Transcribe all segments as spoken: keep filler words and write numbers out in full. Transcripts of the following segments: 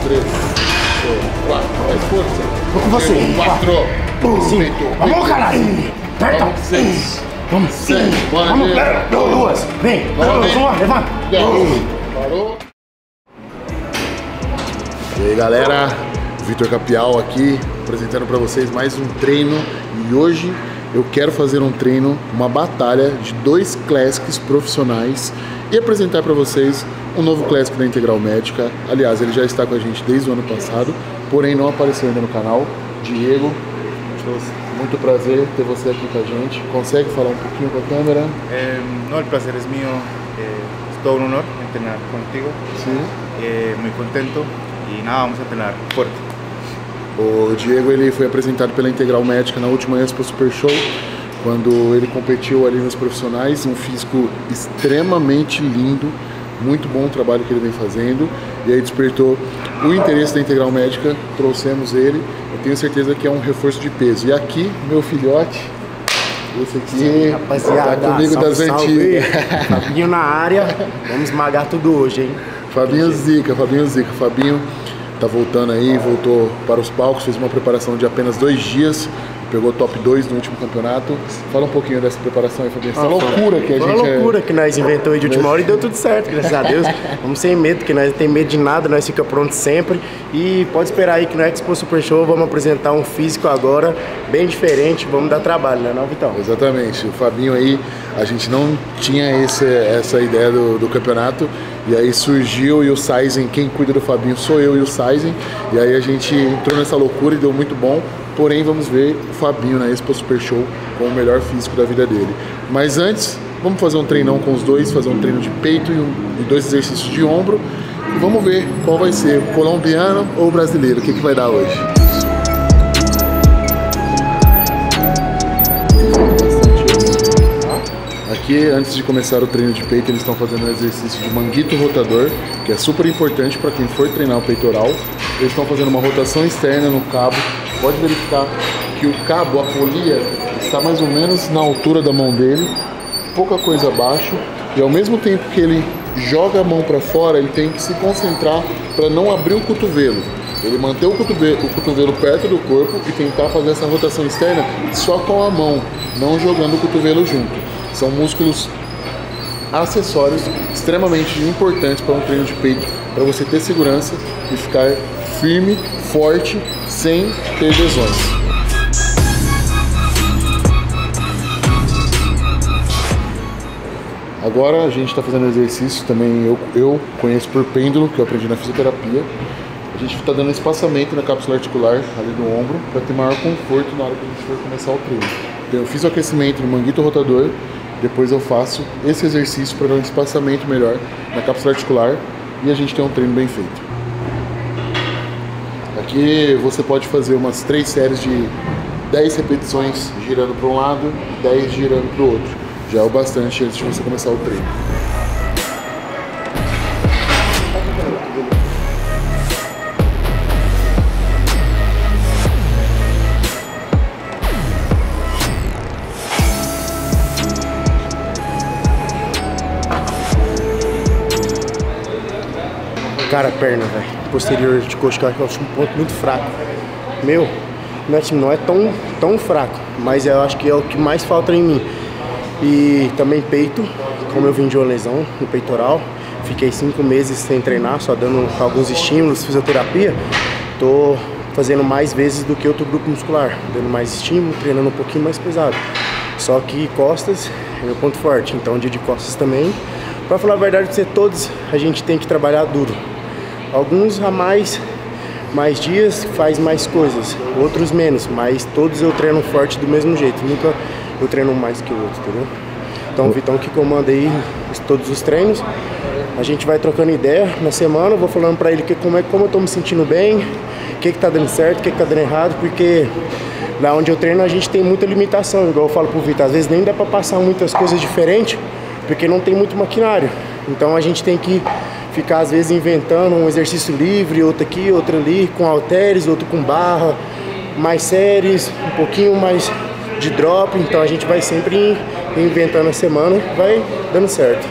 três, quatro. Mais força. Tô com você. Quatro. Cinco. Vamos, caralho. Aperta. Vamos, seis. Vamos. Sete. Bora, Vamos. Diego. Duas. Vem. Vamos lá. Levanta. Parou. E aí, galera. Vitor Capial aqui, apresentando para vocês mais um treino. E hoje eu quero fazer um treino, uma batalha de dois Classics profissionais e apresentar para vocês um novo Classic da Integral Médica. Aliás, ele já está com a gente desde o ano passado, porém não apareceu ainda no canal. Diego, muito prazer ter você aqui com a gente. Consegue falar um pouquinho com a câmera? Eh, no, el placer es mío. Eh, es todo un honor entrenar contigo. Sim. Eh, muy contento y nada, vamos a entrenar fuerte. O Diego, ele foi apresentado pela Integral Médica na última Expo Super Show, quando ele competiu ali nos profissionais, um físico extremamente lindo, muito bom o trabalho que ele vem fazendo, e aí despertou o interesse da Integral Médica, trouxemos ele, eu tenho certeza que é um reforço de peso. E aqui, meu filhote, esse aqui, Sim, rapaziada, tá comigo salve, das salve. antigas. Fabinho na área, vamos esmagar tudo hoje, hein? Fabinho Zica, Fabinho Zica, Fabinho tá voltando aí, voltou para os palcos, fez uma preparação de apenas dois dias, pegou top dois no último campeonato. Fala um pouquinho dessa preparação aí, Fabinho. Essa ah, loucura que a foi gente... Foi uma loucura é... que nós inventou aí de última hora e deu tudo certo, graças a Deus. Vamos sem medo, que nós não tem medo de nada, nós fica pronto sempre. E pode esperar aí que no Expo Super Show vamos apresentar um físico agora bem diferente, vamos dar trabalho, né não, Vitão? Exatamente, o Fabinho aí, a gente não tinha esse, essa ideia do, do campeonato, e aí surgiu, e o Saizen, quem cuida do Fabinho sou eu e o Saizen, e aí a gente entrou nessa loucura e deu muito bom. Porém, vamos ver o Fabinho na Expo Super Show com o melhor físico da vida dele. Mas antes, vamos fazer um treinão com os dois, fazer um treino de peito e, um, e dois exercícios de ombro. E vamos ver qual vai ser, colombiano ou brasileiro, o que, que vai dar hoje. Aqui, antes de começar o treino de peito, eles estão fazendo um exercício de manguito rotador, que é super importante para quem for treinar o peitoral. Eles estão fazendo uma rotação externa no cabo. Pode verificar que o cabo, a polia, está mais ou menos na altura da mão dele, pouca coisa abaixo, e ao mesmo tempo que ele joga a mão para fora, ele tem que se concentrar para não abrir o cotovelo. Ele manter o cotovelo, o cotovelo perto do corpo e tentar fazer essa rotação externa só com a mão, não jogando o cotovelo junto. São músculos acessórios extremamente importantes para um treino de peito, para você ter segurança e ficar firme, forte, sem ter lesões. Agora a gente está fazendo exercício também, eu, eu conheço por pêndulo, que eu aprendi na fisioterapia. A gente está dando espaçamento na cápsula articular ali do ombro para ter maior conforto na hora que a gente for começar o treino. Então eu fiz o aquecimento no manguito rotador, depois eu faço esse exercício para dar um espaçamento melhor na cápsula articular e a gente tem um treino bem feito. Aqui você pode fazer umas três séries de dez repetições girando para um lado e dez girando para o outro. Já é o bastante antes de você começar o treino. Cara, perna, velho. Posterior de coxa, que eu acho um ponto muito fraco. Meu, meu time não é tão, tão fraco, mas eu acho que é o que mais falta em mim. E também peito, como eu vim de uma lesão no peitoral, fiquei cinco meses sem treinar, só dando alguns estímulos, fisioterapia. Tô fazendo mais vezes do que outro grupo muscular, dando mais estímulo, treinando um pouquinho mais pesado. Só que costas é meu ponto forte, então dia de costas também. Pra falar a verdade, você todos a gente tem que trabalhar duro. Alguns a mais, mais dias faz mais coisas, outros menos, mas todos eu treino forte do mesmo jeito, nunca eu treino mais que o outro, entendeu? Então o Vitão que comanda aí todos os treinos, a gente vai trocando ideia na semana, eu vou falando pra ele que, como, é, como eu tô me sentindo bem, o que que tá dando certo, o que que tá dando errado, porque lá onde eu treino a gente tem muita limitação, igual eu falo pro Vitor, às vezes nem dá pra passar muitas coisas diferentes, porque não tem muito maquinário, então a gente tem que ficar às vezes inventando um exercício livre, outro aqui, outro ali, com halteres, outro com barra, mais séries, um pouquinho mais de drop, então a gente vai sempre inventando a semana e vai dando certo.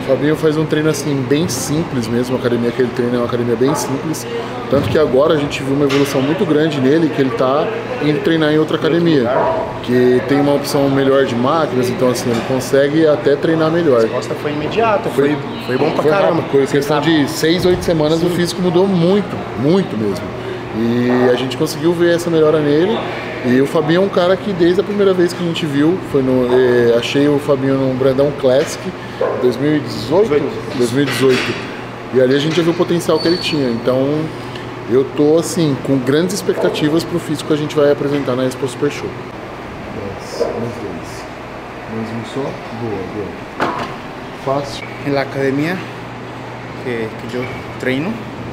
Fabinho faz um treino assim bem simples mesmo, a academia que ele treina é uma academia bem simples. Tanto que agora a gente viu uma evolução muito grande nele, que ele tá indo treinar em outra academia, que tem uma opção melhor de máquinas, então assim, ele consegue até treinar melhor. A resposta foi imediata, foi, foi bom pra foi caramba. Rápido, foi questão de seis, oito semanas. Sim. O físico mudou muito, muito mesmo. E a gente conseguiu ver essa melhora nele. E o Fabinho é um cara que desde a primeira vez que a gente viu, foi no, eh, achei o Fabinho no Brandão Classic dois mil e dezoito, dois mil e dezoito. E ali a gente já viu o potencial que ele tinha. Então eu tô assim com grandes expectativas pro físico que a gente vai apresentar na Expo Super Show. Mais dois. Mais um só? Boa, boa. Fácil. En la academia que, que yo treino,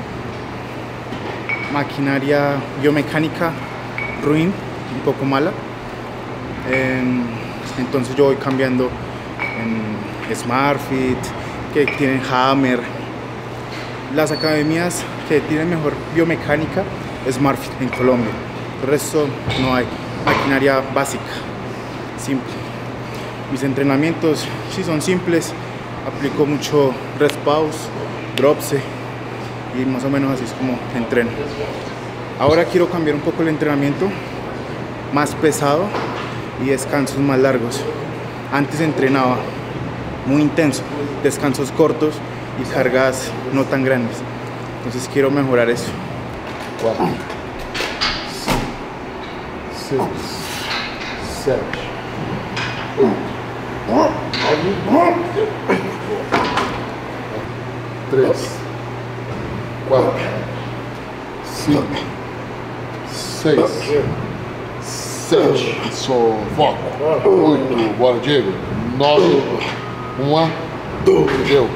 maquinaria biomecánica ruin, un poco mala. Eh, entonces yo voy cambiando en SmartFit, que tienen Hammer. Las academias que tienen mejor biomecánica, SmartFit en Colombia. El resto no hay. Maquinaria básica, simple. Mis entrenamientos sí son simples. Aplico mucho rest pause, dropse y más o menos así es como entreno. Ahora quiero cambiar un poco el entrenamiento, más pesado y descansos más largos. Antes entrenaba muy intenso, descansos cortos y cargas no tan grandes. Entonces quiero mejorar eso. Cuatro, seis, sete, três, quatro, cinco, seis, sete, só foco, oito, bora Diego, nove, uma, deu,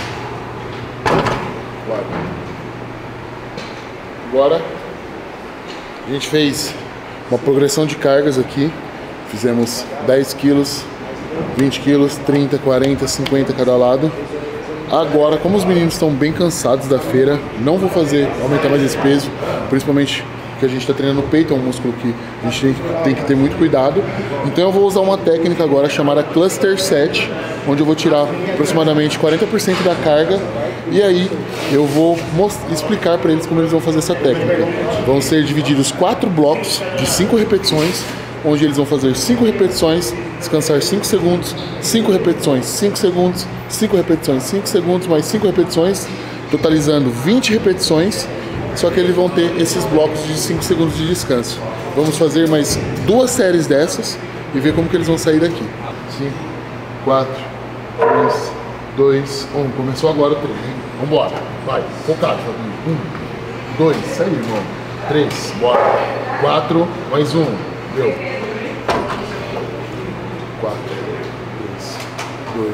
agora a gente fez uma progressão de cargas aqui, fizemos dez quilos, vinte quilos, trinta, quarenta, cinquenta cada lado. Agora, como os meninos estão bem cansados da feira, não vou fazer aumentar mais esse peso, principalmente porque a gente está treinando o peito, é um músculo que a gente tem que, tem que ter muito cuidado. Então eu vou usar uma técnica agora chamada Cluster Set, onde eu vou tirar aproximadamente quarenta por cento da carga e aí eu vou explicar para eles como eles vão fazer essa técnica. Vão ser divididos quatro blocos de cinco repetições, onde eles vão fazer cinco repetições, descansar cinco segundos, cinco repetições, cinco segundos, cinco repetições, cinco segundos, mais cinco repetições, totalizando vinte repetições, só que eles vão ter esses blocos de cinco segundos de descanso. Vamos fazer mais duas séries dessas e ver como que eles vão sair daqui. cinco, quatro, três, dois, um. Começou agora o treino, hein? Vambora, vai, focado, Fabinho. um, dois, sai, irmão. três, bora. quatro, mais um. Deu. quatro, três, dois,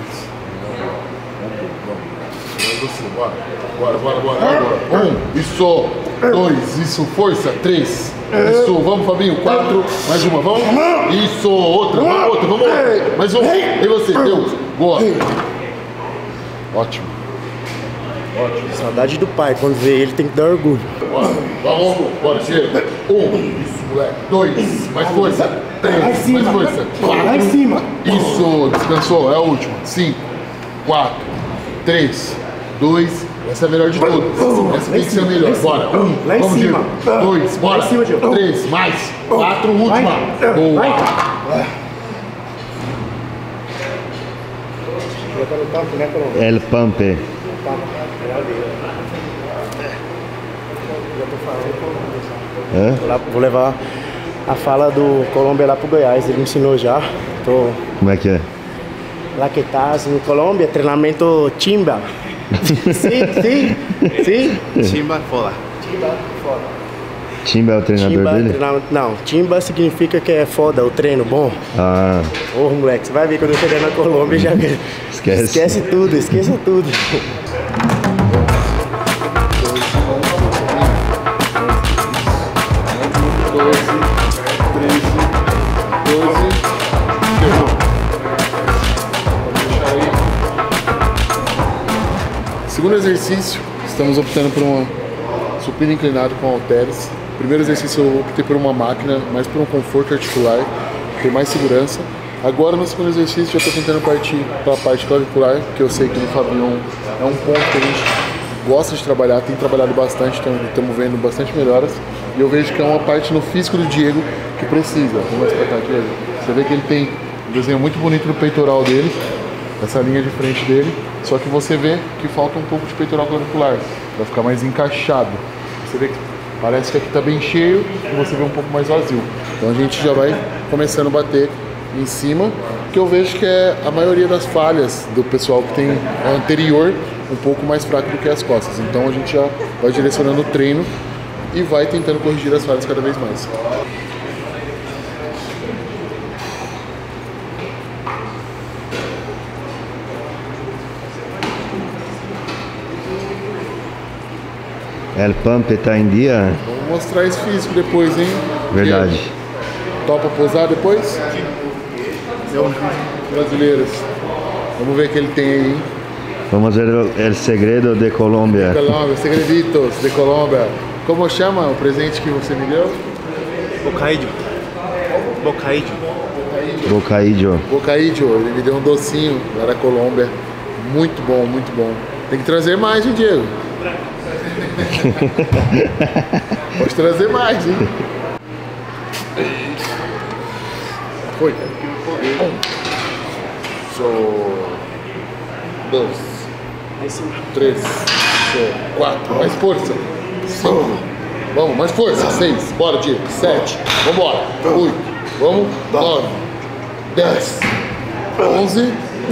um, vamos. Você, bora. Bora, bora, bora, bora. Um, isso. Dois, isso, força. Três, isso. Vamos, Fabinho. Quatro, mais uma, vamos. Isso, outra, vamos, outra, vamos. Mais um. E você, deu. Boa. Ótimo. Ótimo. Saudade do pai, quando vê ele tem que dar orgulho. Bora, vamos, bora, chega. Um, isso, moleque. Dois, mais força. Três, mais, cima, mais força. Quatro, lá em cima. Isso, descansou, é a última. Cinco, quatro, três, dois. Essa é a melhor de todas. Essa tem que ser a melhor. Bora. Um, lá em vamos, cima. Diego. Dois, bora. Cima, três, mais. Quatro, última. Boa. El Pampe. É? Vou, lá, vou levar a fala do Colômbia lá pro Goiás, ele me ensinou já. Tô... Como é que é? Lá que estás em Colômbia, treinamento chimba. Sim, sim, sim. Chimba foda. Chimba, foda. Chimba é o treinador Chimba, dele? Treinamento, não, chimba significa que é foda, o treino bom. Ah. Ô, moleque, você vai ver quando eu chegar na Colômbia já... Esquece. Esquece tudo, esqueça tudo. Segundo exercício, estamos optando por uma supino inclinado com halteres. Primeiro exercício eu optei por uma máquina, mais por um conforto articular, ter mais segurança. Agora no segundo exercício eu estou tentando partir para a parte clavicular, que eu sei que no Fabinho é um ponto que a gente gosta de trabalhar, tem trabalhado bastante, estamos vendo bastante melhoras. E eu vejo que é uma parte no físico do Diego que precisa. Vamos mais pra cá, Diego. Você vê que ele tem um desenho muito bonito no peitoral dele, essa linha de frente dele, só que você vê que falta um pouco de peitoral clavicular, vai ficar mais encaixado. Você vê que parece que aqui está bem cheio e você vê um pouco mais vazio. Então a gente já vai começando a bater em cima, que eu vejo que é a maioria das falhas do pessoal que tem o anterior um pouco mais fraco do que as costas. Então a gente já vai direcionando o treino e vai tentando corrigir as falhas cada vez mais. El pump tá em dia? Vamos mostrar esse físico depois, hein? Verdade. Diego, topa posar depois? Eu, brasileiros. Vamos ver o que ele tem aí, hein? Vamos ver o el segredo de Colômbia. Colômbia, segreditos de Colômbia. Como chama o presente que você me deu? Bocadillo. Bocadillo. Bocadillo. Bocadillo, ele me deu um docinho lá da Colômbia. Muito bom, muito bom. Tem que trazer mais, hein, Diego? Pode trazer mais, hein? Foi. Um. Só. Dois. Três. Só. Quatro. Mais força. Cinco. Vamos, mais força. Seis. Bora, Diego. Sete. Vambora. Oito. Vamos. Nove. Dez. Onze.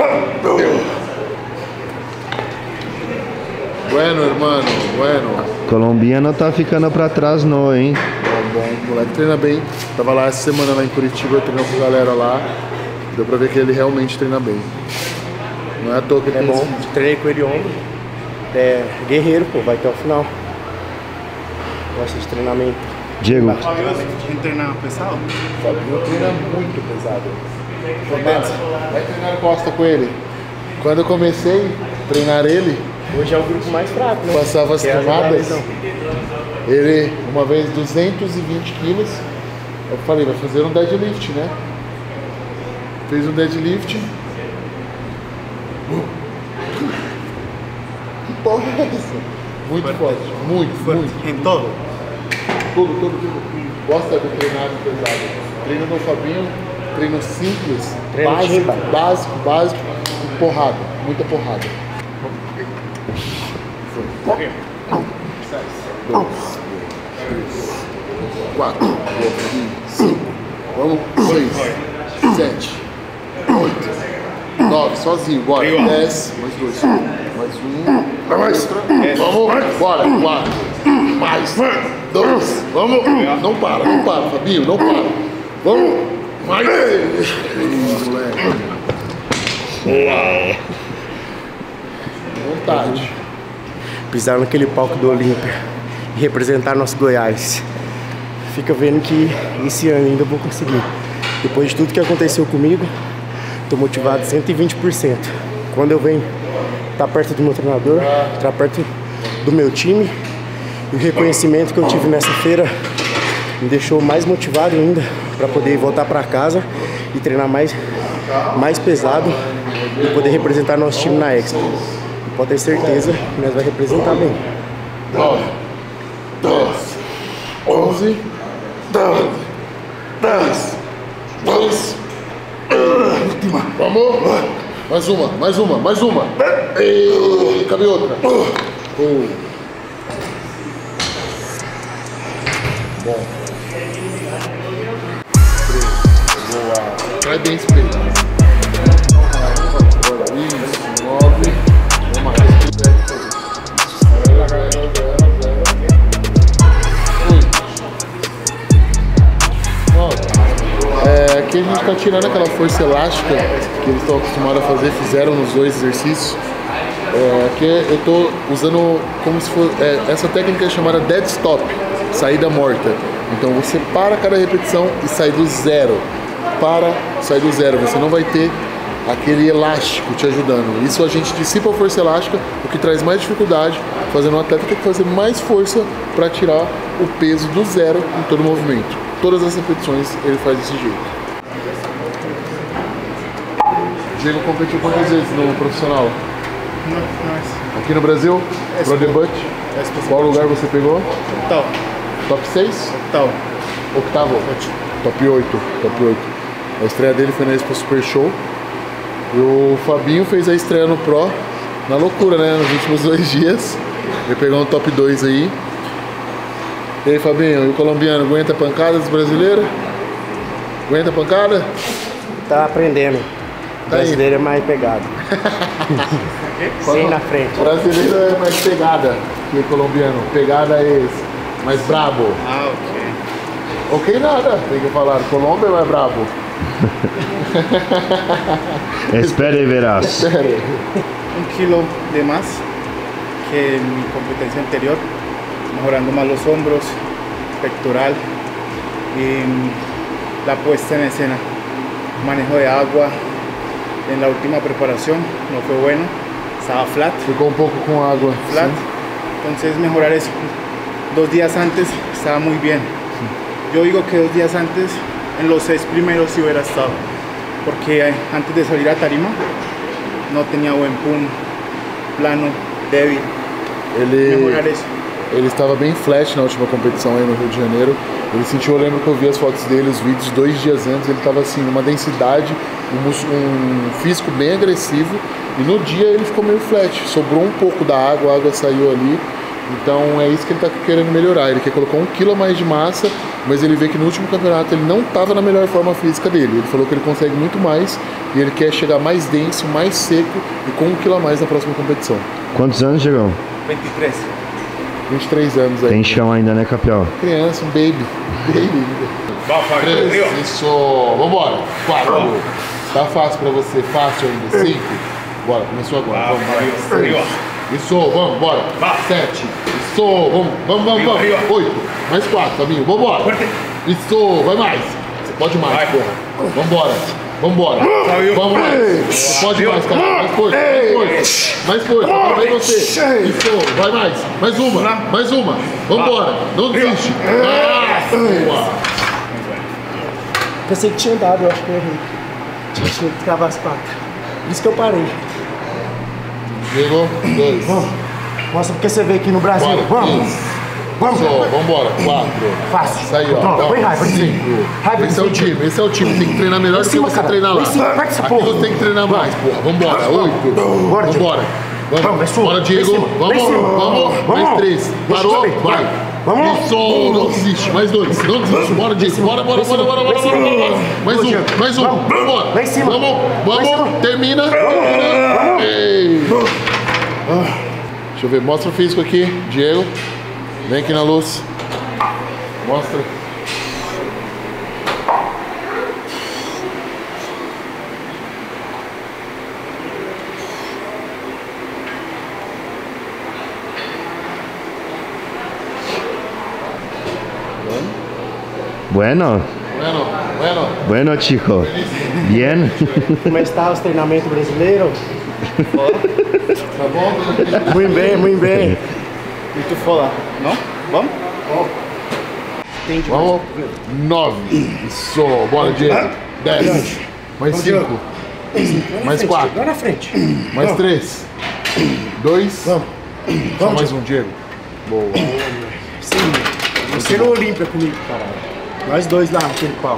Bueno, hermano. Bueno. Colombiano tá ficando pra trás não, hein? Bom, bom, o moleque treina bem. Tava lá essa semana lá em Curitiba, treinando com a galera lá. Deu pra ver que ele realmente treina bem. Não é à toa que ele É tem bom, esse- treinei com ele ontem. É guerreiro, pô, vai até o final. Gosta de treinamento. Diego, Entrena pesado. O Fabinho treina muito pesado. Roberto, vai treinar costa com ele. Quando eu comecei a treinar ele, Hoje é o grupo mais fraco, né? passava as Que é a camadas, visão. ele, uma vez duzentos e vinte quilos, eu falei, vai fazer um deadlift, né? Fez um deadlift. Que porra é essa? Muito forte, muito, muito. Em todo. Tudo, tudo, tudo. Gosta de treinar pesado. Treino no Fabinho, treino simples, Treino básico, timba. básico, básico, e porrada, muita porrada. Dois, três, quatro, cinco, vamos, seis, sete, oito, nove, sozinho, bora, dez, mais dois, mais um, mais vamos, bora, quatro, mais dois, vamos, não para, não para, Fabinho, não para, vamos, mais, Ih, moleque, vontade. Pisar naquele palco do Olímpia e representar nosso Goiás. Fica vendo que esse ano ainda vou conseguir. Depois de tudo que aconteceu comigo, tô motivado cento e vinte por cento. Quando eu venho estar perto do meu treinador, estar perto do meu time, e o reconhecimento que eu tive nessa feira me deixou mais motivado ainda para poder voltar para casa e treinar mais, mais pesado e poder representar nosso time na Expo. Pode ter certeza que nós vamos representar bem. nove, dez, onze, doze, dez, doze, última. Vamos? Mais uma, mais uma, mais uma. E cabe outra. Um. Bom. Três. Boa. Traz bem esse peito. Isso. Nove. É, aqui a gente está tirando aquela força elástica que eles estão acostumados a fazer, fizeram nos dois exercícios. É, aqui eu estou usando como se fosse. É, essa técnica é chamada dead stop, saída morta. Então você para cada repetição e sai do zero. Para, sai do zero. Você não vai ter aquele elástico te ajudando. Isso a gente dissipa a força elástica, o que traz mais dificuldade, fazendo o atleta ter que fazer mais força para tirar o peso do zero em todo o movimento. Todas as repetições ele faz desse jeito. Diego competiu quantas vezes no profissional? No, no es. Aqui no Brasil? Es- Pro debut? Es posible. Qual lugar você pegou? Octavo. Top seis? Octavo. Octavo? Ocho. Top oito. Top oito. A estreia dele foi na Expo Super Show. E o Fabinho fez a estreia no Pro. Na loucura, né? Nos últimos dois dias. Ele pegou um top dois aí. E aí, Fabinho, e o colombiano aguenta a pancada dos brasileiros? Aguenta a pancada? Tá aprendendo. O Tá aí. brasileiro é mais pegado. Sem na frente. O brasileiro é mais pegada que o colombiano. Pegada é esse. Mais brabo. Ah, ok. Ok, nada. Tem que falar. Colômbia é mais brabo. Espera y verás. Sério. Un kilo de más que en mi competencia anterior, mejorando más los hombros, pectoral y mm, la puesta en escena, manejo de agua. En la última preparación no fue bueno, estaba flat, Ficou um pouco com água. flat, Sim. entonces mejorar eso. Dos días antes estaba muy bien. Yo digo que dos días antes, en los seis primeros sí hubiera estado, porque eh, antes de salir a tarima no tenía buen pum, plano, débil. Ele, Mejorar isso. ele estava bem flash na última competição aí no Rio de Janeiro. Ele sentiu, eu lembro que eu vi as fotos dele, os vídeos, dois dias antes, ele estava assim, numa densidade, um, mus- um físico bem agressivo. E no dia ele ficou meio flat, sobrou um pouco da água, a água saiu ali. Então é isso que ele está querendo melhorar. Ele quer colocar um quilo a mais de massa, mas ele vê que no último campeonato ele não estava na melhor forma física dele. Ele falou que ele consegue muito mais e ele quer chegar mais denso, mais seco e com um quilo a mais na próxima competição. Quantos anos, Diegão? veintitrés. vinte e três anos aí. Tem chão ainda, né, Capial? Criança, um baby. Baby. Três. Isso. Vambora. Quatro. Tá fácil pra você. Fácil ainda. Cinco. Bora. Começou agora. Vamos. Vai. Seis. Isso. Vamos. Bora. Sete. Isso. Vamos. Vamos, vamos, vamos. Oito. Mais quatro, Fabinho. Vambora. Isso. Vai mais. Você pode mais, porra. Vambora. Vambora. Vamos mais. Você pode mais, cara. Mais força. Mais força. Mais força. Agora vai você. Isso. Vai mais. Mais uma. Mais uma. Vambora. Não desiste. Ah, boa. Pensei que tinha dado, eu acho que eu errei. Tinha que travar as patas. Por isso que eu parei. Chegou. Dois. Vamos. Mostra porque você veio aqui no Brasil. Bora. Vamos. Isso. Vamos. Só, vambora. Quatro. Fácil. Isso aí, ó. Pronto, Não, põe raiva, cinco. raiva, Esse é o cinco. time. Esse é o time. Tem que treinar melhor do que cima, você cara. treinar lá. Lá em cima, vai com essa Aqui porra. você tem que treinar mais, porra. Vambora. Oito. Bora, Diego. Vambora. Vamos, é sua. Bora, Diego. Lá em cima, lá em Vamos. cima. Vamos. Vamos. Mais três. Deixa eu Parou. ver. Vai. Vamos. Isso. Não desiste. Mais dois. Não desiste. Bora, Diego. Bora, bora, bora, bora, bora, bora, bora. Mais Diego. um. Mais um. Vamos. Vambora. Lá em cima. Vamos. Lá em cima. Vamos. Termina. Termina. Ei. Deixa eu ver. Mostra o físico aqui, Diego. Vem aqui na luz. Mostra. Bueno, Bueno, bueno. bueno, chico. Bien. Como está os treinamentos brasileiros? Tá bom? Muito bem, muito bem. Muito foda, não? Vamos? Entendi. Vamos. Nove. Isso. Bora, Diego. Dez. Mais cinco. Mais quatro. Lá na frente. Mais três. Dois. Vamos. Só Vamos, mais um, Diego. Boa. Sim. Você no Olímpia comigo, caralho. Nós dois lá, aquele pau.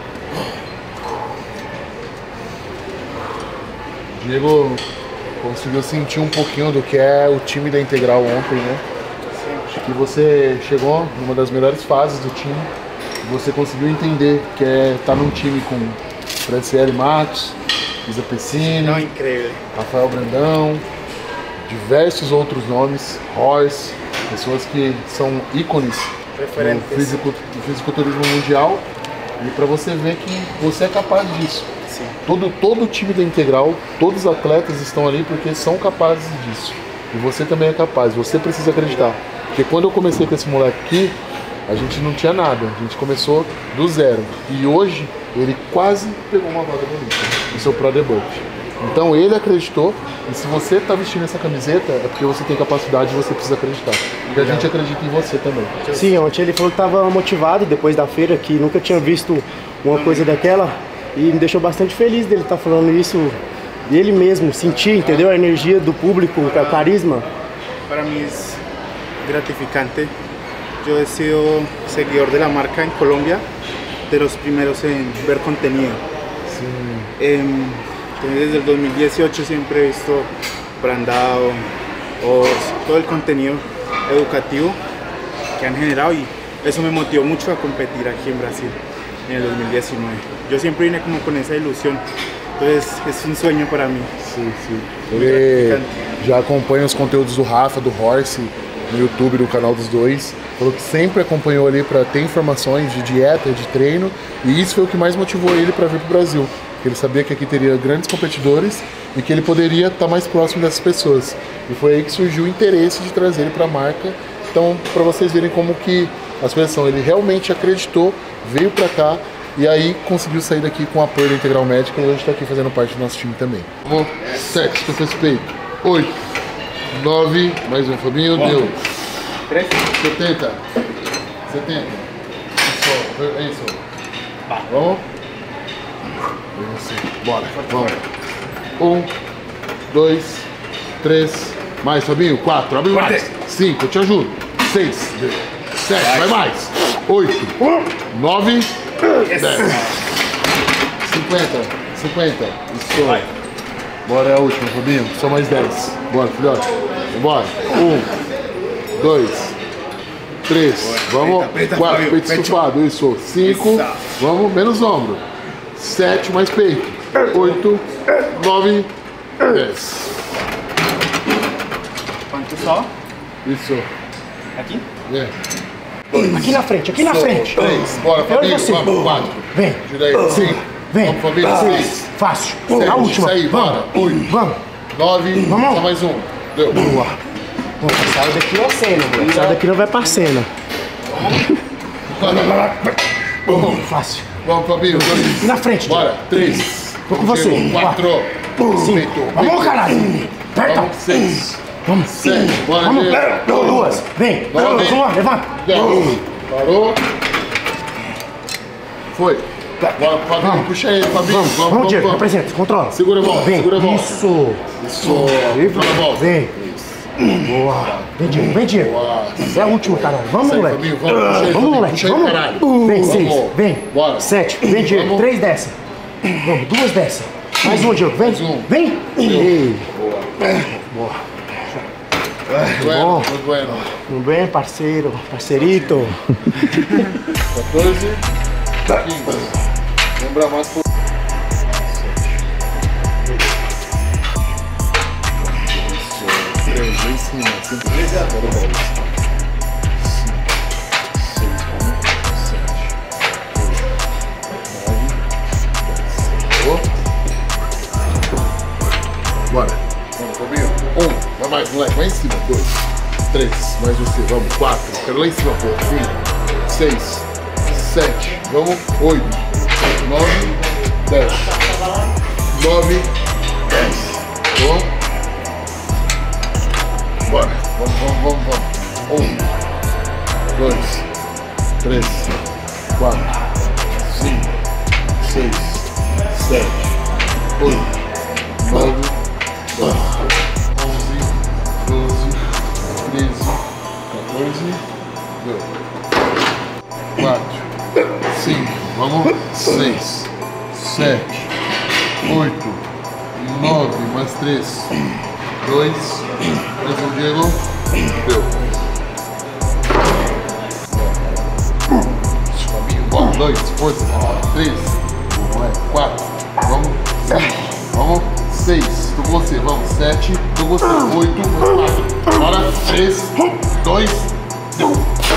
Diego conseguiu sentir um pouquinho do que é o time da Integral ontem, né? Acho que você chegou numa das melhores fases do time. Você conseguiu entender que é estar num time com Franciele Matos, Isa Pessini, Não, incrível. Rafael Brandão, diversos outros nomes, Horst, pessoas que são ícones no, Referentes. fisico, no fisiculturismo mundial. E para você ver que você é capaz disso. Sim. Todo, todo o time da Integral, todos os atletas estão ali porque são capazes disso. E você também é capaz, você precisa acreditar. Porque quando eu comecei com esse moleque aqui, a gente não tinha nada, a gente começou do zero. E hoje, ele quase pegou uma vaga bonita no seu Pro Debut. Então ele acreditou, e se você está vestindo essa camiseta, é porque você tem capacidade e você precisa acreditar. Porque a gente acredita em você também. Sim, ontem ele falou que estava motivado depois da feira, que nunca tinha visto uma coisa daquela. E me deixou bastante feliz dele estar falando isso e ele mesmo sentir, entendeu? A energia do público, o carisma. Para mí es gratificante. Yo he sido seguidor de la marca en Colombia, de los primeros en ver contenido. Sí. Eh, entonces desde el dos mil dieciocho siempre he visto brandado o todo el contenido educativo que han generado y eso me motivó mucho a competir aquí en Brasil en el dos mil diecinueve. Yo siempre vine como con esa ilusión, entonces es un sueño para mí. Sim, sim. Ele já acompanha os conteúdos do Rafa, do Horse, no YouTube, no canal dos dois. Falou que sempre acompanhou ali para ter informações de dieta, de treino, e isso foi o que mais motivou ele para vir para o Brasil. Ele sabia que aqui teria grandes competidores e que ele poderia estar mais próximo dessas pessoas. E foi aí que surgiu o interesse de trazer ele para a marca. Então, para vocês verem como que as coisas são, ele realmente acreditou, veio para cá e aí conseguiu sair daqui com o apoio da Integral Médica e hoje está aqui fazendo parte do nosso time também. Vamos, sete, tu fez peito, oito, nove, mais um, Fabinho, deu. setenta, setenta, isso, é isso. Vamos? Bora, vamos. Um, dois, três, mais, Fabinho, quatro, abre mais. Cinco, eu te ajudo. Seis, sete, vai mais. Oito, nove, dez. Cinquenta, cinquenta. Isso. Vai. Bora, é a última, Fabinho. Só mais dez. Bora, filhote. Bora. Um, dois, três. Vamos. Quatro, peito estufado. Isso. Cinco. Vamos, menos ombro. Sete, mais peito. Oito, nove, dez. Quanto só? Isso. Aqui? É. Aqui na frente, aqui na frente. Três. Bora, Fabinho. Vamos, quatro. Vem. Ajuda aí. Cinco. Vem. Vamos, Fabinho. Seis. Fácil. Sete. A última. Isso aí, bora. Oito. Vamos. Nove. Vamos. Só mais um. Deu. Boa. Sai daqui na cena, mano. Sai daqui não vai pra cena. Vamos. Fácil. Vamos, Fabinho. Dois. E na frente. Bora. Três. Tô com você. Chegou. Quatro. Cinco. Vamos, caralho. Aperta. Vamos. Seis. Vamos. Sete. Bora, Vamos. Diego. Duas. Vem. Nove. Vamos lá, levanta. Dez. Parou. Foi. Bora, Fabinho. Puxa ele, Fabinho. Vamos, Vamos, vamos, Diego. vamos. Apresenta, controla. Segura a bola. Vem. Segura a bola. Isso. Isso. Joga a bola. Vem. Boa. Vem, Diego. Vem, Diego. Boa. Esse é o último, caralho. Vamos, Sai, moleque. Fabinho. Vamos, puxa ele, Vamos, Fabinho. moleque. Puxa ele, Vamos. caralho. Vem, seis. Vamos. Vem. Bora. Sete. Vem, Diego. Vamos. Três dessa. Vamos, duas dessa. Mais um, Diego. Vem. Mais um. Vem. Ei. Boa. Bueno, Bom. muito bueno. Tudo bem, parceiro? Parceirito. quatorze. quinze. Lembra mais por. Três, lá em cima. Cinco, três, agora dez. Bora. Vamos, Fabinho. Um. Vai mais, moleque. Vai em cima. Dois. Três. Mais você. Vamos. Quatro. Quero lá em cima, pô. Cinco. Seis. Sete. Vamos. Oito. Nove. Dez. Nove. Dez. Vamos. Bora. Vamos, vamos, vamos, vamos. Um. Dois. Três. Quatro. Cinco. Seis. Sete. Oito. Nove. onze, doze, treze, quatorze, quatro, cinco, vamos, seis, sete, oito, nove, mais três, dois, mais um, Diego, deu. Fabinho, bora, dois, força, três, quatro, vamos, cinco, vamos, seis, tô com você, vamos, sete, tô com você, oito, quatro, bora, três, dois, deu.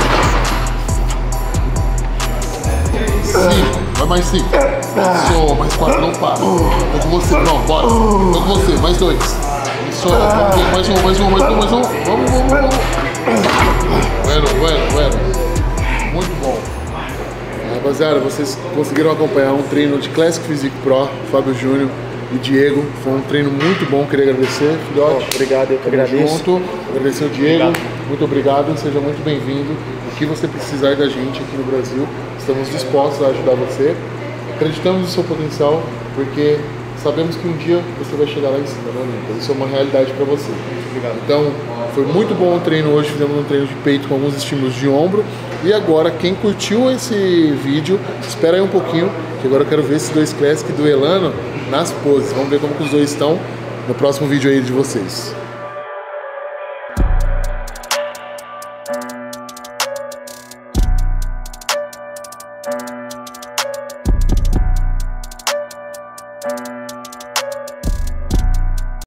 Cinco, vai mais cinco, isso, mais quatro, não para, tô com você, não, bora, tô com você, mais dois, isso, mais um, mais um, mais um, mais um, vamos, vamos, vamos, bueno, bueno, bueno, muito bom. Rapaziada, vocês conseguiram acompanhar um treino de Classic Physique Pro, Fábio Júnior e Diego. Foi um treino muito bom, queria agradecer, filhote. Oh, obrigado, eu que agradeço. Junto. Agradecer o Diego, Obrigado. Muito obrigado, seja muito bem-vindo. O que você precisar da gente aqui no Brasil, estamos dispostos a ajudar você. Acreditamos no seu potencial, porque sabemos que um dia você vai chegar lá em cima, né, Olímpia? Isso é uma realidade para você. Obrigado. Então, foi muito bom o treino hoje, fizemos um treino de peito com alguns estímulos de ombro. E agora, quem curtiu esse vídeo, espera aí um pouquinho, que agora eu quero ver esses dois Classic duelando nas poses. Vamos ver como que os dois estão no próximo vídeo aí de vocês.